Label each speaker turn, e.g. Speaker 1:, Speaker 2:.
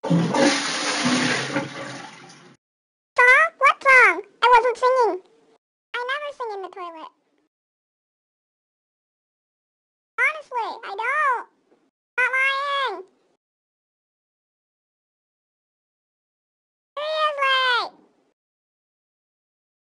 Speaker 1: Song? What song? I wasn't singing. I never sing in the toilet.